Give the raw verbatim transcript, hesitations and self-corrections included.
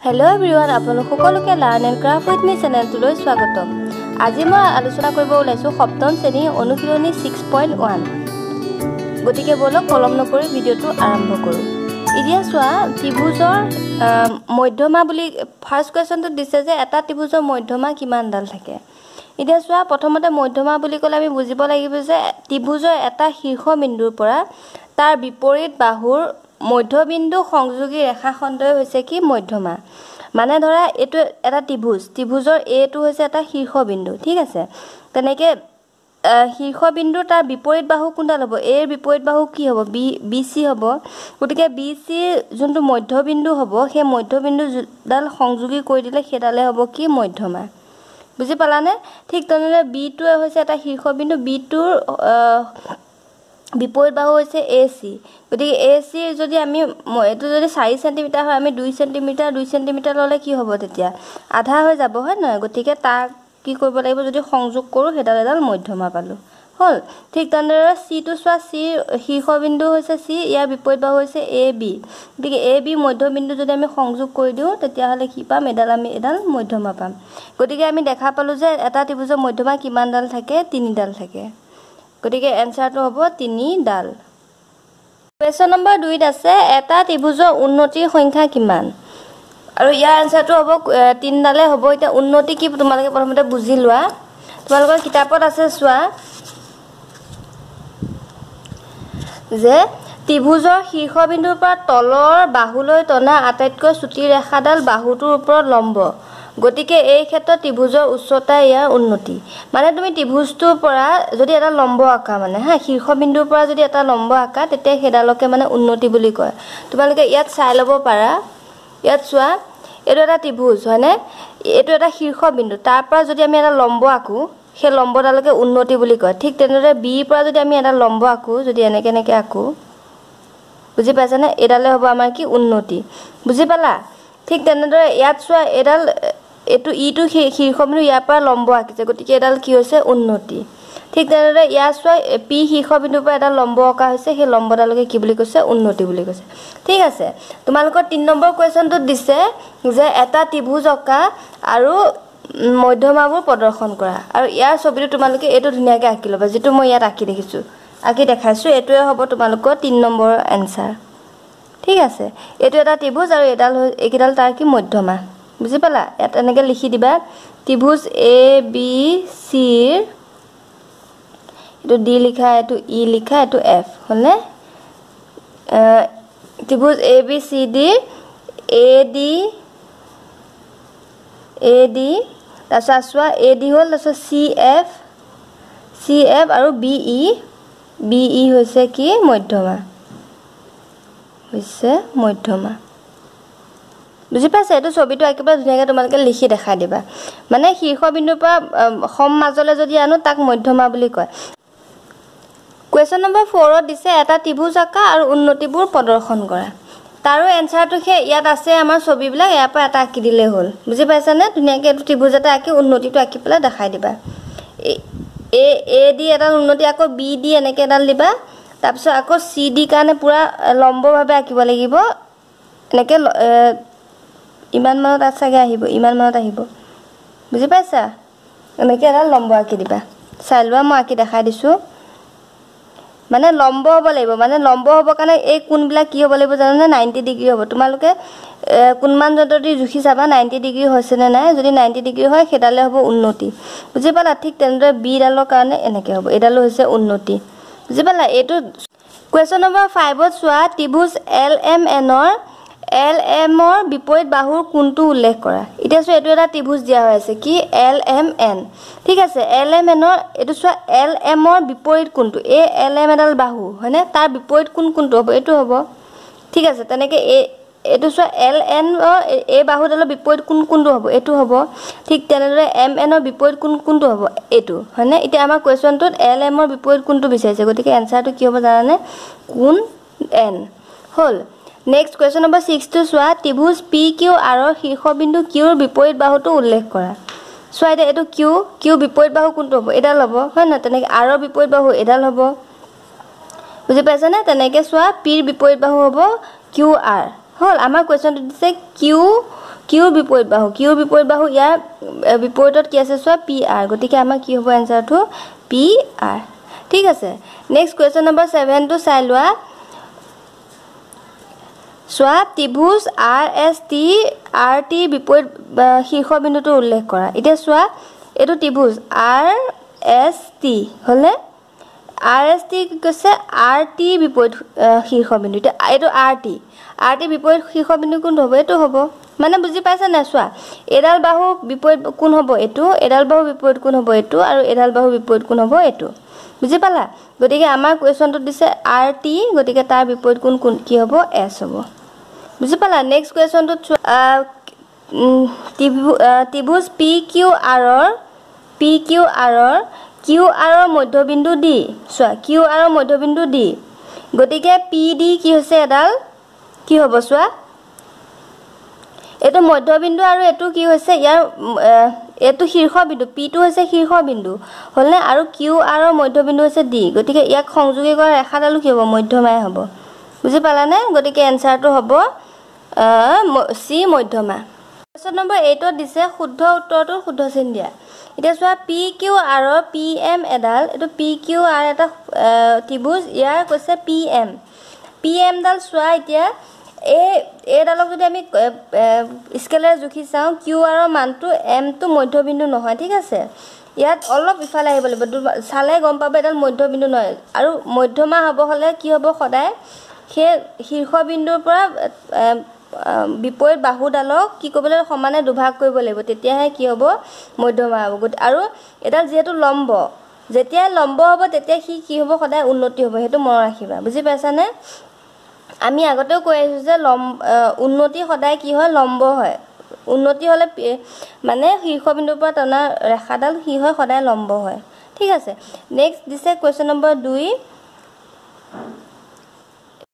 Hello everyone, আপোনালোক সকলোকে learn and craft with me চেনেলটোলৈ স্বাগতম। আজি মই আলোচনা কৰিব ওলাইছো সপ্তম শ্ৰেণীৰ অনুশীলনী ছিক্স পইণ্ট ওৱান। গতিকে বলক কলম নকৰি ভিডিঅ'টো আৰম্ভ কৰোঁ। এতিয়া চোৱা ত্ৰিভুজৰ মধ্যমা বুলি ফাৰ্ষ্ট কুৱেশ্যনটোত দিছে যে এটা ত্ৰিভুজৰ মধ্যমা কিমানডাল থাকে। এতিয়া চোৱা প্ৰথমতে মধ্যমা বুলি ক'লে আমি বুজিব লাগিব যে ত্ৰিভুজৰ এটা শীৰ্ষবিন্দুৰ পৰা তাৰ বিপৰীত বাহুৰ মধ্যবিন্দু সংযোগী ৰেখাখণ্ডই হৈছে কি মধ্যমা। মানে ধৰা এটো এটা ত্ৰিভুজ ত্ৰিভুজৰ এটো হৈছে এটা শীৰ্ষবিন্দু, ঠিক আছে। তেনেকে শীৰ্ষবিন্দু তাৰ বিপৰীত বাহু কোনডাল হ'ব, এৰ বিপৰীত বাহু কি হ'ব, বি বিসি হ'ব। গতিকে বিসি যোনটো মধ্যবিন্দু হ'ব সেই মধ্যবিন্দুডাল সংযোগী কৰি দিলে সেডালে হ'ব কি মধ্যমা। বুজি পালানে? ঠিক তেনেদৰে বিটো হৈছে এটা শীৰ্ষবিন্দু, বিটোৰ বিপৰীত বাহু হৈছে এ চি। গতিকে এ চিৰ যদি আমি এইটো যদি চাৰি সেন্টিমিটাৰ হয় আমি দুই সেন্টিমিটাৰ দুই সেন্টিমিটাৰ ল'লে কি হ'ব, তেতিয়া আধা হৈ যাব, হয় নহয়। গতিকে তাক কি কৰিব লাগিব, যদি সংযোগ কৰোঁ সেইডাল এডাল মধ্যমা পালোঁ, হ'ল। ঠিক তেনেদৰে চিটো চোৱা, চিৰ শীৰ্ষবিন্দু হৈছে চি, ইয়াৰ বিপৰীত বাহু হৈছে এ বি। গতিকে এ বি মধ্যবিন্দু যদি আমি সংযোগ কৰি দিওঁ তেতিয়াহ'লে কি পাম, এডাল আমি এডাল মধ্যমা পাম। গতিকে আমি দেখা পালোঁ যে এটা ত্ৰিভুজৰ মধ্যমা কিমানডাল থাকে, তিনিডাল থাকে। গতিকে এনসাৰটো হ'ব তিনিডাল। কুৱেশ্যন নম্বৰ দুইত আছে এটা ত্ৰিভুজৰ উন্নতিৰ সংখ্যা কিমান, আৰু ইয়াৰ এনসাৰটো হ'ব তিনিডালে হ'ব। এতিয়া উন্নতি কি তোমালোকে প্ৰথমতে বুজি লোৱা। তোমালোকৰ কিতাপত আছে চোৱা যে ত্ৰিভুজৰ শীৰ্ষবিন্দুৰ পৰা তলৰ বাহুলৈ টনা আটাইতকৈ চুটি ৰেখাডাল বাহুটোৰ ওপৰত লম্ব। গতিকে এই ক্ষেত্ৰত ত্ৰিভুজৰ উচ্চতা ইয়াৰ উন্নতি। মানে তুমি ত্ৰিভুজটোৰ পৰা যদি এটা লম্ব আঁকা, মানে হা শীৰ্ষবিন্দুৰ পৰা যদি এটা লম্ব আঁকা তেতিয়া সেইডালকে মানে উন্নতি বুলি কয়। তোমালোকে ইয়াত চাই ল'ব পাৰা, ইয়াত চোৱা এইটো এটা ত্ৰিভুজ হয়নে, এইটো এটা শীৰ্ষবিন্দু, তাৰ পৰা যদি আমি এটা লম্ব আঁকো সেই লম্বডালকে উন্নতি বুলি কয়। ঠিক তেনেদৰে বিৰ পৰা যদি আমি এটা লম্ব আঁকো, যদি এনেকে এনেকে আঁকো, বুজি পাইছানে, এইডালে হ'ব আমাৰ কি উন্নতি। বুজি পালা? ঠিক তেনেদৰে ইয়াত চোৱা এইডাল এইটো ইটো শীৰ্ষবিন্দু, ইয়াৰ পৰা লম্ব আঁকিছে, গতিকে এডাল কি হৈছে উন্নতি। ঠিক তেনেদৰে ইয়াৰ চোৱা পি শীৰ্ষবিন্দুৰ পৰা এডাল লম্ব অঁকা হৈছে, সেই লম্বডালকে কি বুলি কৈছে, উন্নতি বুলি কৈছে। ঠিক আছে, তোমালোকৰ তিনি নম্বৰ কুৱেশ্যনটোত দিছে যে এটা ত্ৰিভুজ অঁকা আৰু মধ্যমাবোৰ প্ৰদৰ্শন কৰা, আৰু ইয়াৰ ছবিটো তোমালোকে এইটো ধুনীয়াকৈ আঁকি ল'বা, যিটো মই ইয়াত আঁকি দেখিছোঁ আঁকি দেখাইছোঁ, এইটোৱে হ'ব তোমালোকৰ তিনি নম্বৰৰ এনসাৰ। ঠিক আছে, এইটো এটা ত্ৰিভুজ আৰু এডাল এইকেইডাল তাৰ কি মধ্যমা। বুজি পালা? ইয়াত এনেকৈ লিখি দিবা ত্ৰিভুজ এ বি চিৰ, এইটো ডি লিখা, এইটো ই লিখা, এইটো এফ, হ'লনে। ত্ৰিভুজ A B C D, A D A D তাৰপিছত চোৱা এ ডি হ'ল, তাৰপিছত চি এফ চি এফ আৰু বি ই, বি ই হৈছে কি মধ্যমা, হৈছে মধ্যমা। বুজি পাইছে? এইটো ছবিটো একেবাৰে ধুনীয়াকৈ তোমালোকে লিখি দেখাই দিবা। মানে শীৰ্ষবিন্দুৰ পৰা সম মাজলৈ যদি আনো তাক মধ্যমা বুলি কয়। কুৱেশ্যন নম্বৰ ফ'ৰত দিছে এটা ত্ৰিভুজ আঁকা আৰু উন্নতিবোৰ প্ৰদৰ্শন কৰা। তাৰো এনসাৰটো সেই ইয়াত আছে আমাৰ ছবিবিলাক, ইয়াৰ পৰা এটা আঁকি দিলেই হ'ল। বুজি পাইছানে? ধুনীয়াকৈ এইটো ত্ৰিভুজ এটা আঁকি উন্নতিটো আঁকি পেলাই দেখাই দিবা। এ এ দি এডাল উন্নতি, আকৌ বি দি এনেকৈ এডাল দিবা, তাৰপিছত আকৌ চি ডি কাৰণে পূৰা লম্বভাৱে আঁকিব লাগিব। এনেকৈ ইমান মানত চাগে আহিব, ইমান মানত আহিব। বুজি পাইছা? এনেকৈ এডাল লম্ব আঁকি দিবা। চাই লোৱা, মই আঁকি দেখাই দিছোঁ। মানে লম্ব হ'ব লাগিব, মানে লম্ব হ'বৰ কাৰণে এই কোণবিলাক কি হ'ব লাগিব জানানে, নাইণ্টি ডিগ্ৰী হ'ব। তোমালোকে কোনমান যন্ত্ৰ দি জুখি চাবা নাইণ্টি ডিগ্ৰী হৈছেনে নাই, যদি নাইণ্টি ডিগ্ৰী হয় সেইডালে হ'ব উন্নতি। বুজি পালা? ঠিক তেনেদৰে বিডালৰ কাৰণে এনেকৈ হ'ব, এইডালো হৈছে উন্নতি। বুজি পালা? এইটো কুৱেশ্যন নম্বৰ ফাইভত চোৱা ত্ৰিভুজ এল এম এনৰ এল এমৰ বিপৰীত বাহুৰ কোনটো উল্লেখ কৰা। এতিয়া চোৱা এইটো এটা ত্ৰিভুজ দিয়া হৈ আছে কি এল এম এন। ঠিক আছে, এল এম এনৰ এইটো চোৱা এল এমৰ বিপৰীত কোনটো, এই এল এম এডাল বাহু হয়নে, তাৰ বিপৰীত কোন কোনটো হ'ব, এইটো হ'ব। ঠিক আছে, তেনেকৈ এই এইটো চোৱা এল এনৰ এই বাহুডালৰ বিপৰীত কোন কোনটো হ'ব, এইটো হ'ব। ঠিক তেনেদৰে এম এনৰ বিপৰীত কোন কোনটো হ'ব, এইটো হয়নে। এতিয়া আমাৰ কুৱেশ্যনটোত এল এমৰ বিপৰীত কোনটো বিচাৰিছে, গতিকে এনসাৰটো কি হ'ব জানানে, কোন এন হ'ল। নেক্সট কুৱেশ্যন নম্বৰ ছিক্সটো চোৱা ত্ৰিভুজ পি কিউ আৰৰ শীৰ্ষবিন্দু কিউৰ বিপৰীত বাহুটো উল্লেখ কৰা। চোৱা এতিয়া এইটো কিউ, কিউ বিপৰীত বাহু কোনটো হ'ব, এডাল হ'ব, হয় নহয়। তেনেকৈ আৰৰ বিপৰীত বাহু এডাল হ'ব। বুজি পাইছানে? তেনেকৈ চোৱা পিৰ বিপৰীত বাহু হ'ব কিউ আৰ, হ'ল। আমাৰ কুৱেশ্যনটো দিছে কিউ কিউৰ বিপৰীত বাহু কিউৰ বিপৰীত বাহু ইয়াৰ বিপৰীতত কি আছে চোৱা পি আৰ গতিকে আমাৰ কি হ'ব এনসাৰটো পি আৰ ঠিক আছে নেক্সট কোৱেশ্চন নম্বৰ seven টো চাই লোৱা সোয়া ত্ৰিভুজ R S T R T বিপৰীত শীৰ্ষবিন্দুটো উল্লেখ কৰা এতিয়া সোয়া এটো ত্ৰিভুজ আৰ এছ টি হলে আৰ এছ টি কৈছে আৰ টি বিপৰীত শীৰ্ষবিন্দু এটা এটো আৰ টি আৰ টি বিপৰীত শীৰ্ষবিন্দু কোন হ'ব এটো হ'ব মানে বুজি পাইছা না সোয়া এডাল বাহু বিপৰীত কোন হ'ব এটো এডাল বাহু বিপৰীত কোন হ'ব এটো আৰু এডাল বাহু বিপৰীত কোন হ'ব এটো বুজি পালা গতিকে আমাৰ কোৱেশ্চনটো দিছে আৰ টি গতিকে তাৰ বিপৰীত কোন কোন কি হ'ব এছ হ'ব বুজি পালা নেক্সট কোৱেশ্চনটো ত্ৰিভুজ পি কিউ আৰৰ পি কিউ আৰৰ কিউ আৰৰ মধ্যবিন্দু ডি সোয়া কিউ আৰৰ মধ্যবিন্দু ডি গতিকে পি ডি কি হৈছে এডাল কি হ'ব সোয়া এটো মধ্যবিন্দু আৰু এটো কি হৈছে ইয়াৰ এটো শীৰ্ষবিন্দু পি টো হৈছে শীৰ্ষবিন্দু হলনে আৰু কিউ আৰৰ মধ্যবিন্দু হৈছে ডি গতিকে ইয়াক সংযোগী কৰা ৰেখাডাল কি হ'ব মধ্যমাই হ'ব বুজি পালানে গতিকে এনসাৰটো হ'ব সি মধ্যমা কোৱেশ্চন নম্বৰ eight ত দিছে শুদ্ধ উত্তৰটো শুদ্ধ চিন দিয়া এতিয়া সোয়া পি কিউ আৰৰ পি এম এডাল এটো পি কিউ আৰ এটা ত্ৰিভুজ ইয়াৰ কৈছে পি এম পি এম ডাল সোয়া এতিয়া এ এডালক যদি আমি স্কেলাৰ জুখি চাও কিউ আৰৰ মানটো এম টো মধ্যবিন্দু নহয় ঠিক আছে ইয়াত অলপ ইফালে আহিব লাগিব চালে গম পাবে এডাল মধ্যবিন্দু নহয় আৰু মধ্যমা হ'ব হলে কি হ'ব সদায় হে শীৰ্ষবিন্দুৰ পৰা বিপৰীত বাহুডালক কি কৰিবলৈ সমানে দুভাগ কৰিব লাগিব তেতিয়াহে কি হ'ব মধ্যমা হ'ব আৰু এডাল যেহেতু লম্ব যেতিয়া লম্ব হ'ব তেতিয়া কি কি হ'ব সদায় উন্নতি হ'ব হেতু মন ৰাখিবা বুজি পাইছানে আমি আগতেও কৈ আছো যে উন্নতি সদায় কি হয় লম্ব হয় উন্নতি হলে মানে শীৰ্ষবিন্দুৰ পৰা টনা ৰেখাডাল কি হয় সদায় লম্ব হয় ঠিক আছে নেক্সট দিছে কোৱেশ্চন নম্বৰ two